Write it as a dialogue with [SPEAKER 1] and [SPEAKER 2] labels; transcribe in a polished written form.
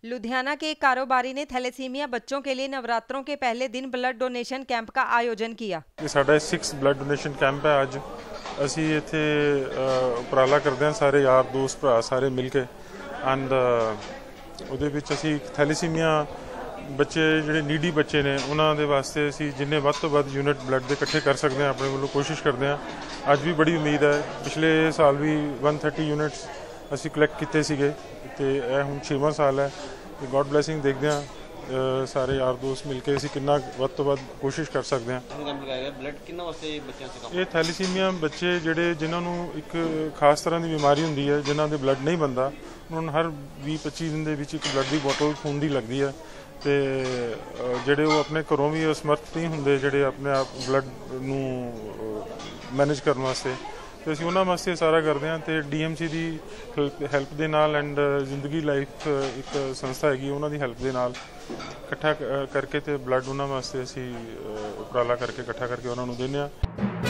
[SPEAKER 1] लुधियाना के एक कारोबारी ने थैलेसीमिया बच्चों के लिए नवरात्रों के पहले दिन ब्लड डोनेशन कैंप का आयोजन किया।
[SPEAKER 2] ये साडा 6 ब्लड डोनेशन कैंप है। अज असी इत्थे उपराला करते हैं, सारे यार दोस्त भरा सारे मिल के एंड उहदे विच असी थैलेसीमिया बच्चे जिहड़े नीडी बच्चे ने उन्हां दे वास्ते असी जिन्ने वध तो वध यूनिट ब्लड दे इकट्ठे कर सकते हैं अपने वालों कोशिश करते हैं। अज भी बड़ी उम्मीद है, पिछले साल भी 130 यूनिट्स असी कलैक्ट कीते सीगे ते हुण 6वां साल है। गॉड ब्लैसिंग देखते हैं सारे यार दोस्त मिल के असी कितना वध तो वध कोशिश कर सकते हैं। ये थैलेसीमिया बच्चे जिहड़े जिन्होंने एक खास तरह की बीमारी होंदी है, जिन्हों के ब्लड नहीं बनता, उन्होंने हर 20-25 दिन के एक ब्लड की बोतल खून की लगती है। तो जिहड़े वो अपने घरों भी असमर्थ नहीं होंगे जिहड़े अपने आप ब्लड नूं मैनेज करने वास्ते, तो असीं उन्हां वास्ते सारा करते हैं। तो DMC की हैल्प के नाल एंड जिंदगी लाइफ एक संस्था हैगी, उन्हां दी हैल्प के नाल इकट्ठा करके तो ब्लड उन्हां वास्ते असीं उपराला करके इकट्ठा करके उन्हां नूं दिंदे आ।